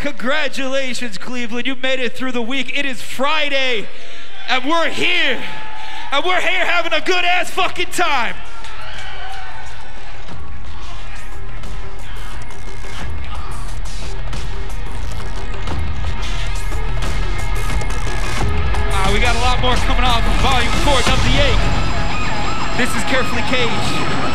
Congratulations, Cleveland. You made it through the week. It is Friday, and we're here. And we're here having a good-ass fucking time. We got a lot more coming off of Volume 4 of the 8. This is Carefully Caged.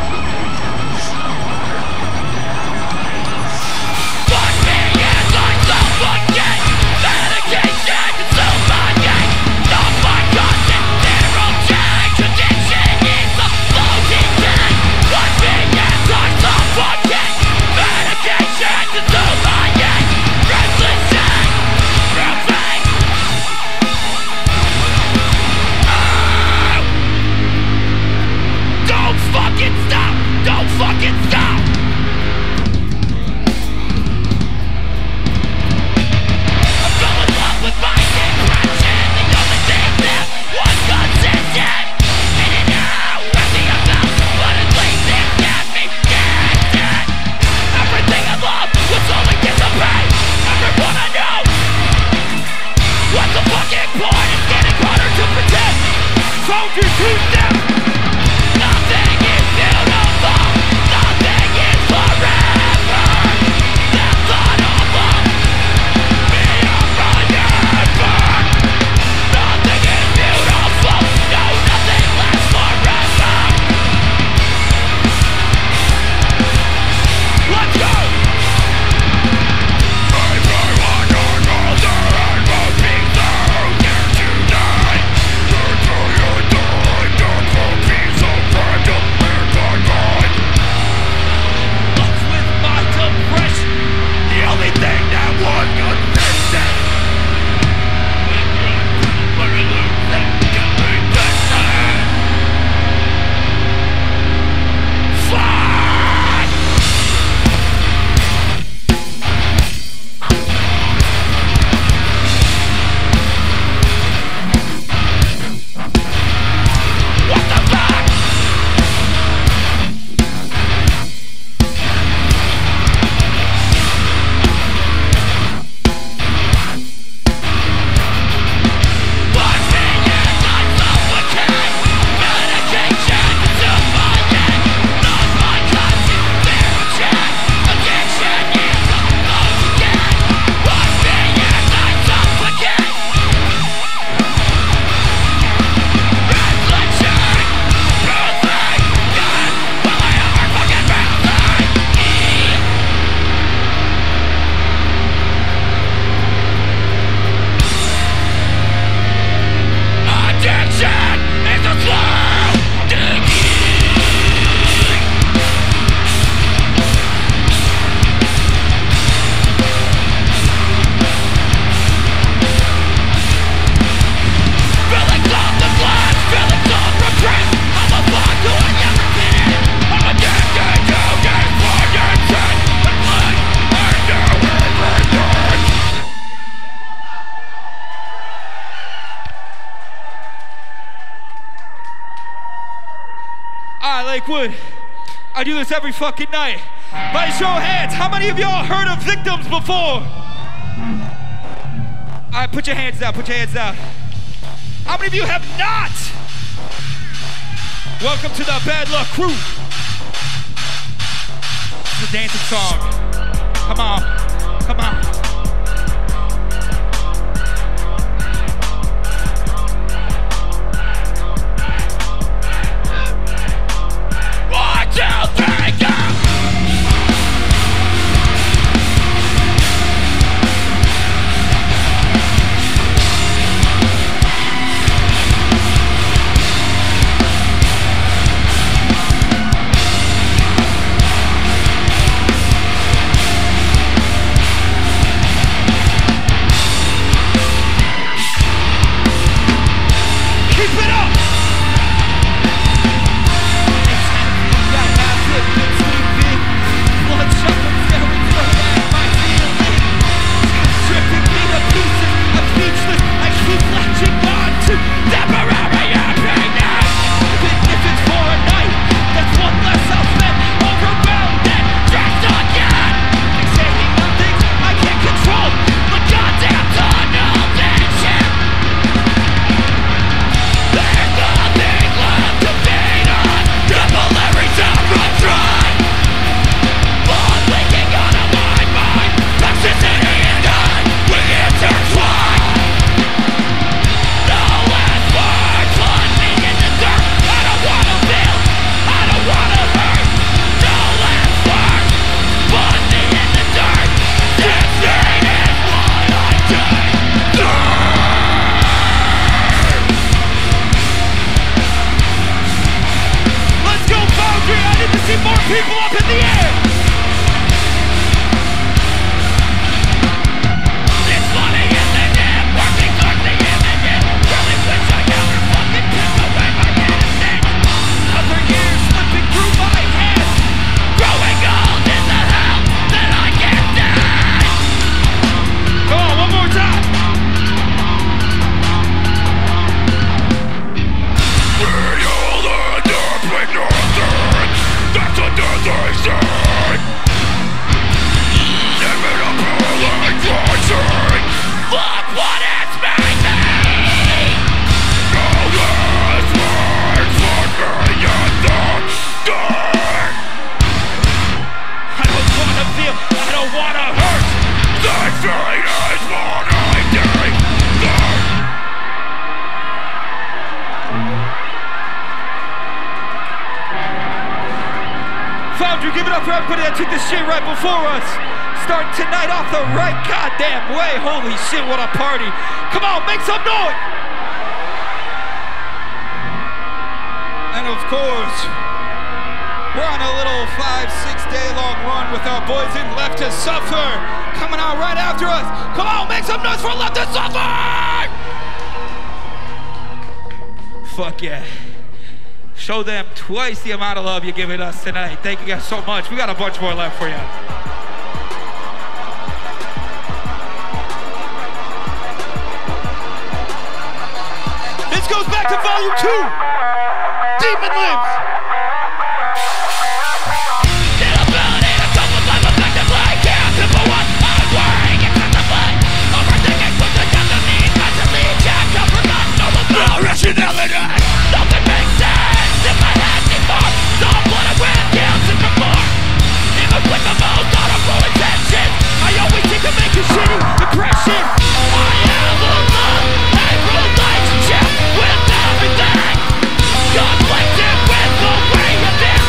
Lakewood, I do this every fucking night. By show of hands, how many of y'all heard of Victims before? All right, put your hands down, put your hands down. How many of you have not? Welcome to the Bad Luck Crew. This is a dancing song. Come on, come on. up for everybody that took this shit right before us. Starting tonight off the right goddamn way. Holy shit, what a party. Come on, make some noise. And of course, we're on a little 5-6 day long run with our boys in Left to Suffer. Coming out right after us. Come on, make some noise for Left to Suffer. Fuck yeah. Show them twice the amount of love you're giving us tonight. Thank you guys so much. We got a bunch more left for you. This goes back to volume 2. Demon Limbs. Nothing makes sense in my head anymore. Some blood I win, guilt and remorse. Even with the most honorable intentions, I always seem to make a shitty impression. I am a love and relationship with everything, conflicted with the way of this.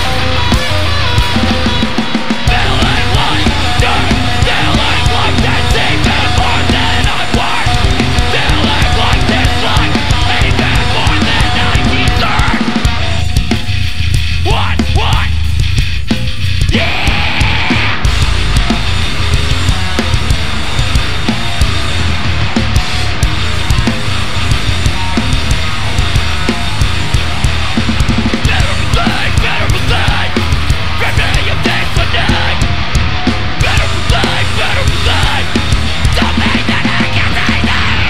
Feeling like dirt, feeling like that's even more than I worth. Feeling like this life even more than I deserve. What? Yeah! Better believe. Remain of this tonight. Better believe. Something that I can say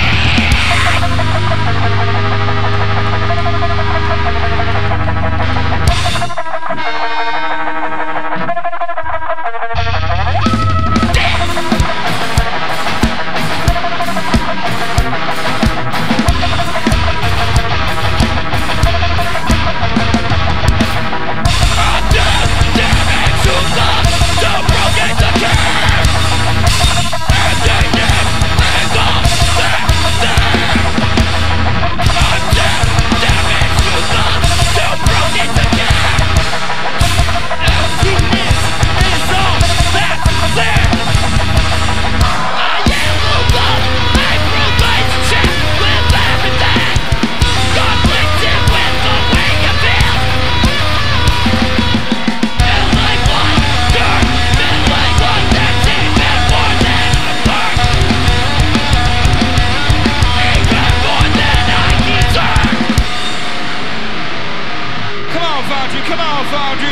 Come on, Foundry.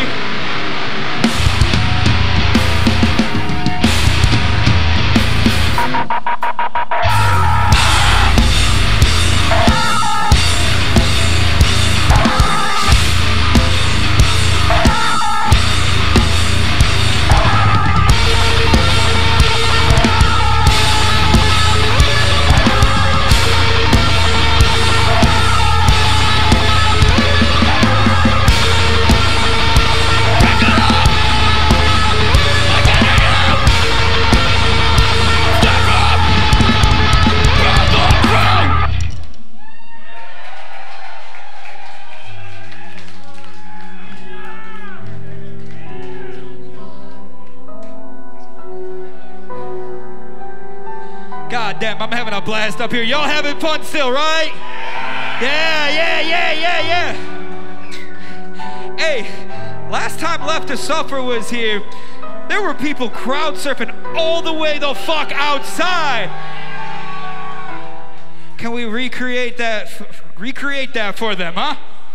God damn, I'm having a blast up here. Y'all having fun still, right? Yeah. Hey, last time Left to Suffer was here, there were people crowd surfing all the way the fuck outside. Can we recreate that for them, huh?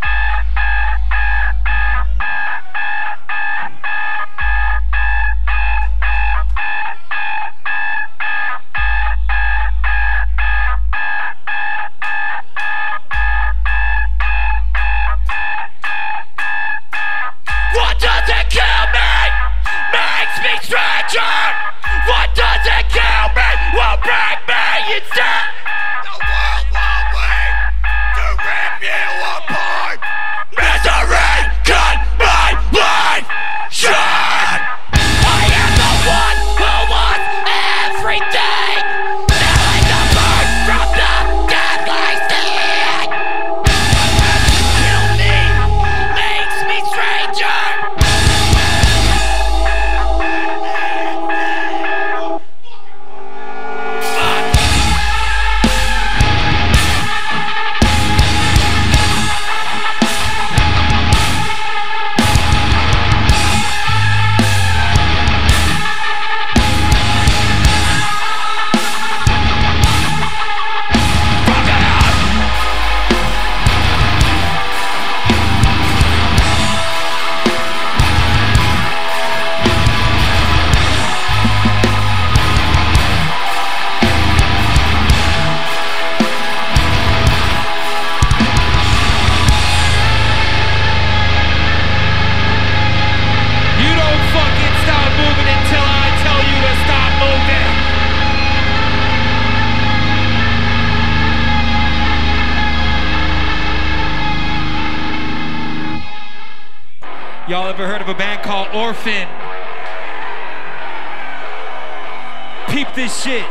What doesn't kill me makes me stranger. What doesn't kill me will break me instead. The world won't wait to rip you apart. Misery cut my life short. I am the one who wants everything. Feeling the burn from the deadly sting. Kill me makes me stranger. Y'all ever heard of a band called Orphan? Peep this shit.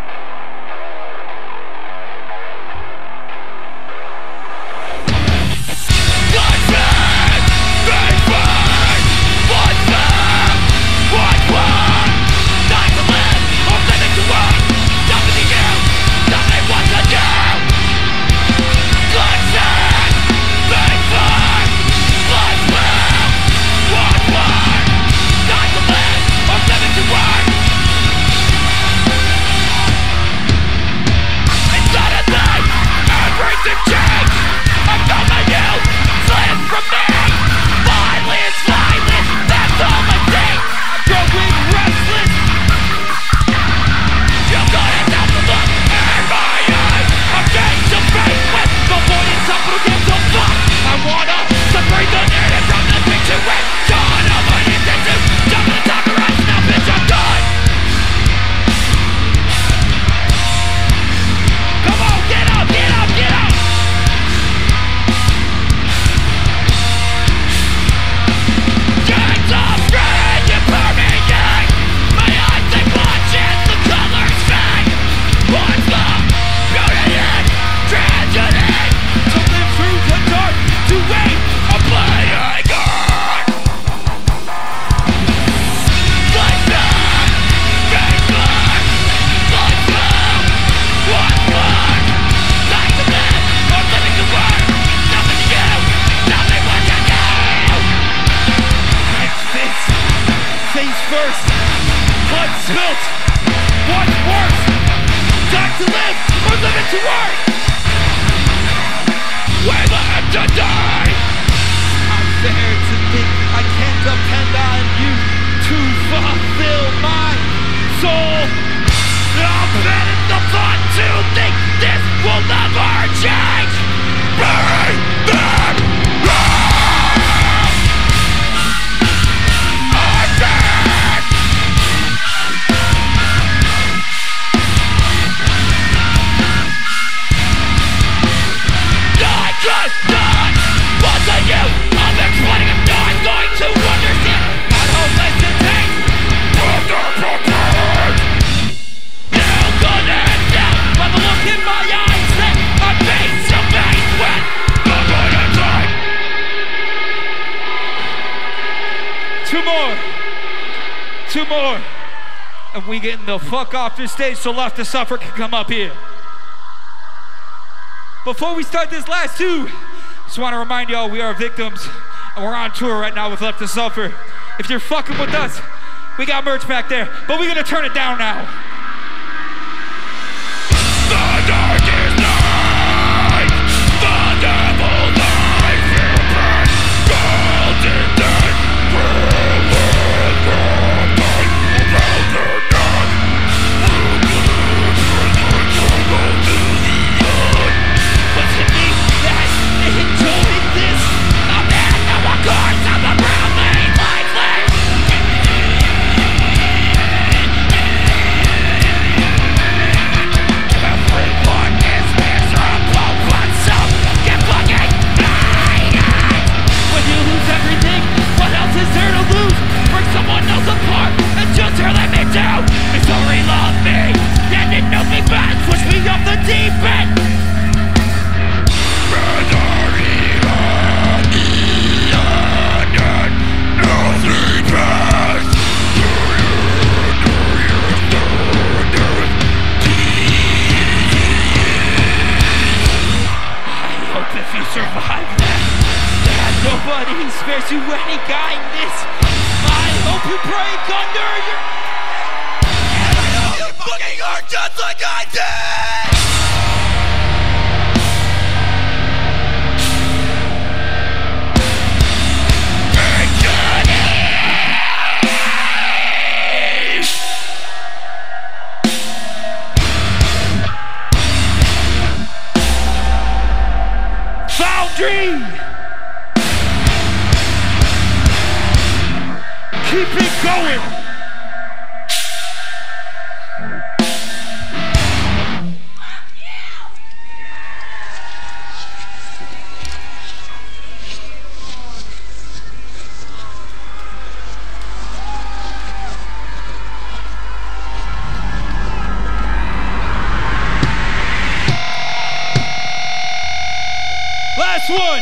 Two more. And we getting the fuck off this stage so Left to Suffer can come up here. Before we start this last two, just want to remind y'all we are victims and we're on tour right now with Left to Suffer. If you're fucking with us, we got merch back there, but we're gonna turn it down now. The darkest night, the devil's life will burn, golden dead, spares you any kindness. I hope you break under your... And I know you fucking hurt just like I did! Foundry! Keep it going! next one.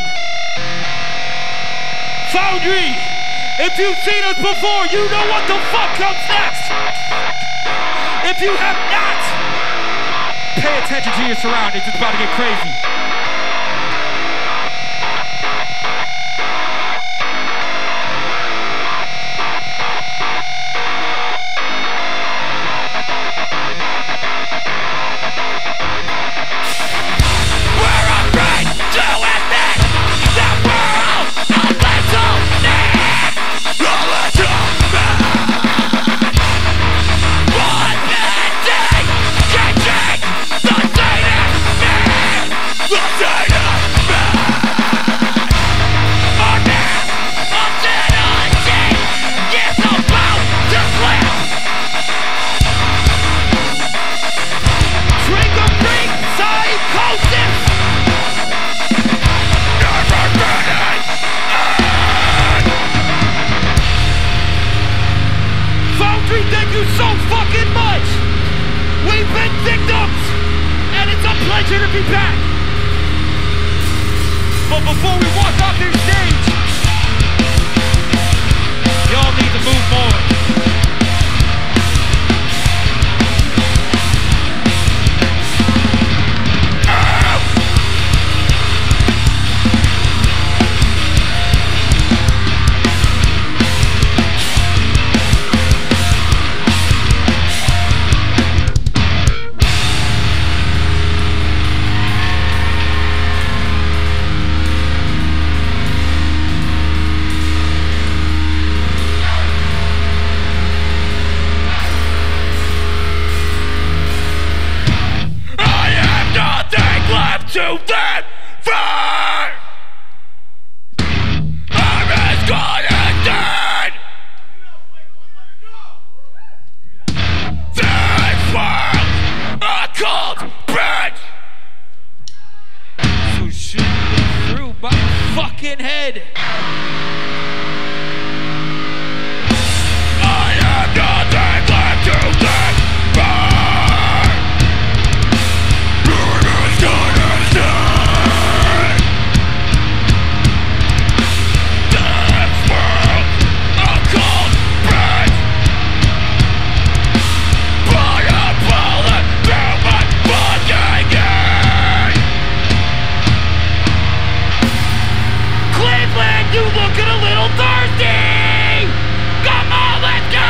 Foundry, if you've seen us before, you know what the fuck comes next. If you have not, pay attention to your surroundings. It's about to get crazy. To be back. But before we walk off this stage, y'all need to move more. To that fire, I'm as good as dead. This world a cold bitch. So shoot me through my fucking head. I have nothing left to that fire. You looking a little thirsty? Come on, let's go!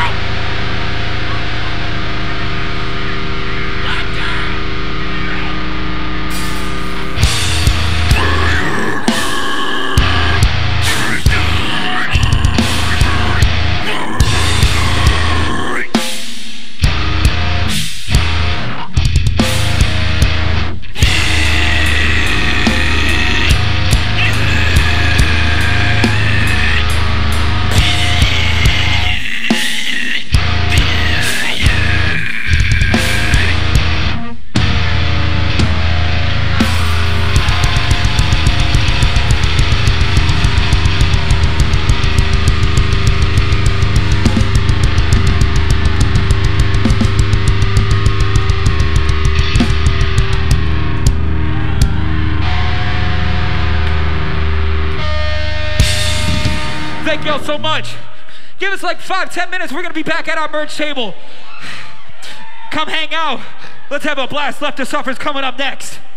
Let's go! Thank y'all so much. Give us like 5-10 minutes. We're gonna be back at our merch table. Come hang out. Let's have a blast. Left to Suffer's coming up next.